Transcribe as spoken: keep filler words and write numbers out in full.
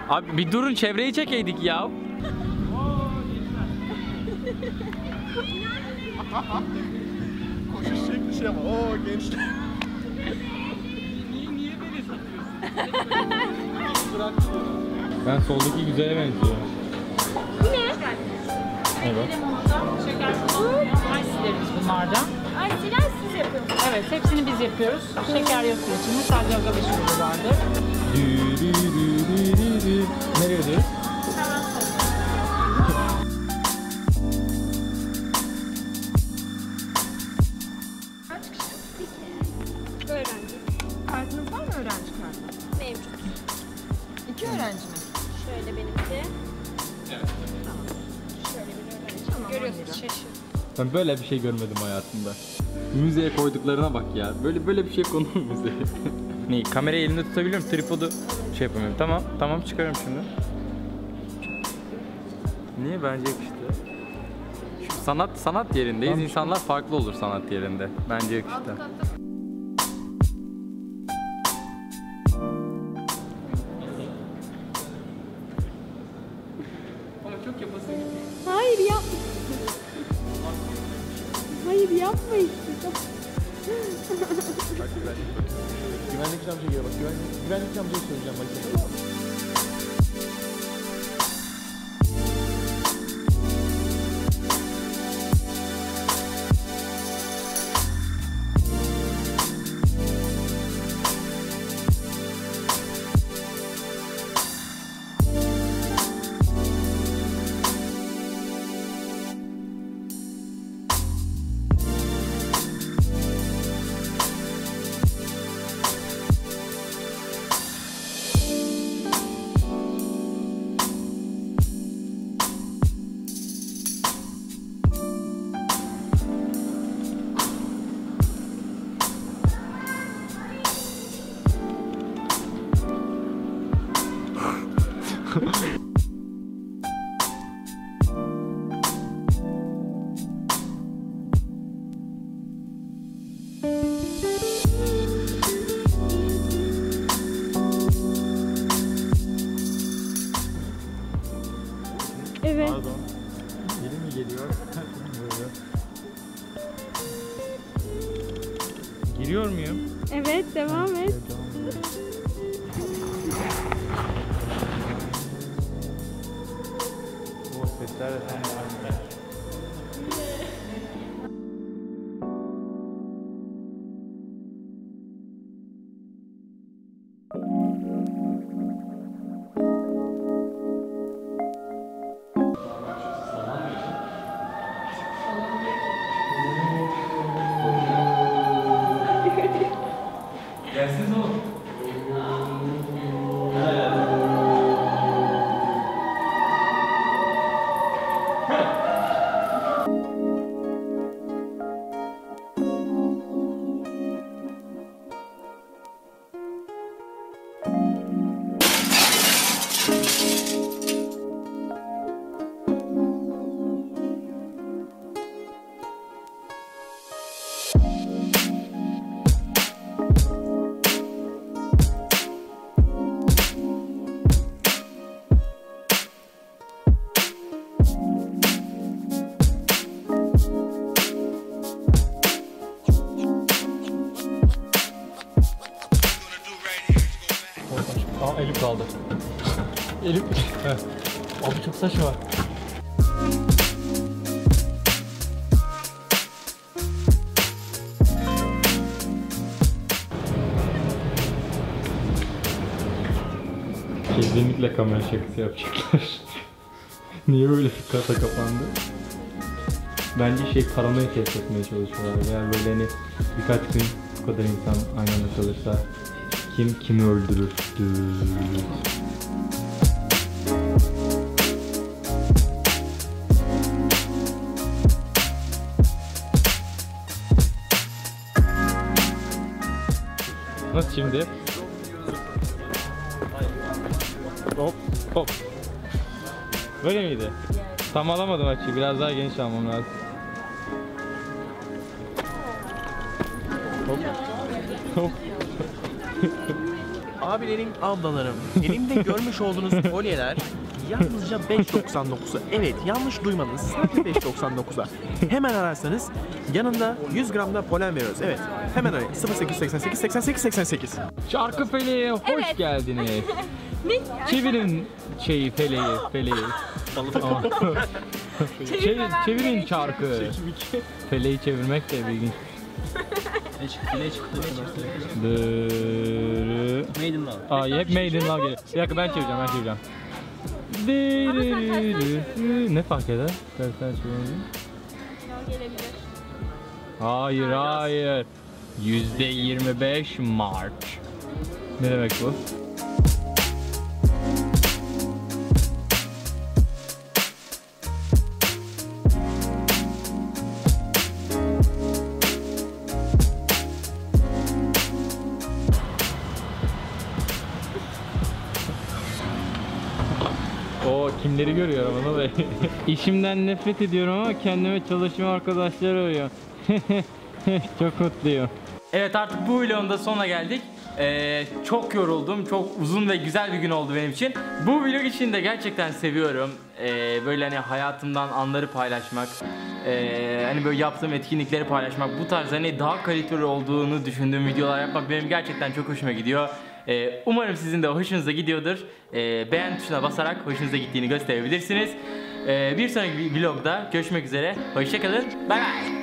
Abi bir durun, çevreyi çekeydik ya. Koşuş şekli şey ama ooo gençler. Niye, niye beni satıyorsun? Ben soldaki güzele benziyorum. Bu ne? Evet. Limonata, şeker kullanılmıyor. Ice'lerimiz bunlardan. Ay Sinan siz yapıyorsunuz. Evet, hepsini biz yapıyoruz. Şeker yoktur içinde, sadece agave şurubu vardır. Dü dü dü dü dü dü. Nereye diyoruz? Öğrenci. Kartınız var mı, öğrenci kartı? Mevcut. İki öğrenci mi? Şöyle benimki. Evet. Tamam. Şöyle bir öğrenci. Tamam, Görüyorsunuz on lira. şaşırdım. Ben böyle bir şey görmedim hayatımda. Müzeye koyduklarına bak ya. Böyle böyle bir şey konur mu müzeye? Ne? Kamerayı elimde tutabiliyorum. Tripodu şey yapamıyorum. Tamam. Tamam, çıkarıyorum şimdi. Niye? Bence yakıştı. Şu sanat sanat yerindeyiz. Tamam. İnsanlar farklı olur sanat yerinde. Bence yakıştı. Ama çok yapasın gibi. Hayır yapma. Hayır yapma işte. Güvenlikçi amca geliyor bak. Güvenlik, güvenlikçi amcayı söyleyeceğim bak. Evet. Pardon. Biri mi geliyor? Böyle. Giriyor muyum? Evet devam et. Bu sesler de tam aynı. Gelsiniz oğlum. Aa, elim kaldı. Elim... Abi çok saçma. Kesinlikle kamera şakası yapacaklar. Niye böyle bir kasa kapandı? Bence şey paranoya keşfetmeye çalışıyorlar. Eğer böyle hani birkaç gün bu kadar insan aynı anda kalırsa kim kimi öldürür? Nasıl şimdi? Hop hop. Böyle miydi? Tam alamadım açıyı. Biraz daha geniş almam lazım. Hop. Hop. abilerim, ablalarım, elimde görmüş olduğunuz kolyeler yalnızca beş doksan dokuza. Evet, yanlış duymadınız. Sadece beş doksan dokuza. Hemen ararsanız yanında yüz gram da polen veriyoruz. Evet, hemen arayın. sıfır sekiz seksen sekiz seksen sekiz seksen sekiz. Şarkı feleğe hoş Evet. geldiniz. Ne? Çevirin şeyi feleği feleği. Aa. Çevir, çevirin çarkı. Feleği çevirmek de ilginç. Ne çıktı? Ne çıktı? Dırı. Maiden Love. Aa hep Made in Love geliyor. Bir dakika ben çevireceğim ben çevireceğim. Dırı. Ne fark eder? Tersten çevirelim. Gelebilir. Hayır hayır. Yüzde yirmi beş March. Ne demek bu? O kimleri görüyorum onu da. İşimden nefret ediyorum ama kendime çalışma arkadaşlar arıyor. Çok mutluyum. Evet artık bu vlogun da sonuna geldik. Ee, çok yoruldum. Çok uzun ve güzel bir gün oldu benim için. Bu vlog için de gerçekten seviyorum. Ee, böyle hani hayatımdan anları paylaşmak. Ee, hani böyle yaptığım etkinlikleri paylaşmak. Bu tarz hani daha kaliteli olduğunu düşündüğüm videolar yapmak benim gerçekten çok hoşuma gidiyor. Ee, umarım sizin de hoşunuza gidiyordur. Ee, beğen tuşuna basarak hoşunuza gittiğini gösterebilirsiniz. Ee, bir sonraki vlogda görüşmek üzere. Hoşçakalın. Bay bay.